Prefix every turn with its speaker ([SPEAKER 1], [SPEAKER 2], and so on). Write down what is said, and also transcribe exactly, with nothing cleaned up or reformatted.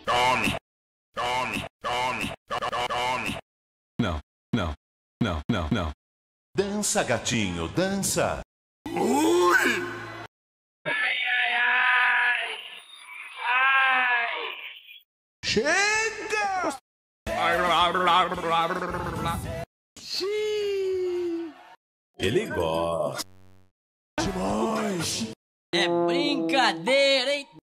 [SPEAKER 1] Tome, tome, tome, tome.
[SPEAKER 2] Não, não, não, não, não.
[SPEAKER 3] Dança, gatinho, dança.
[SPEAKER 1] Ui!
[SPEAKER 4] Ai, ai, ai. Ai.
[SPEAKER 3] Chega! Ele gosta demais.
[SPEAKER 5] É brincadeira, hein?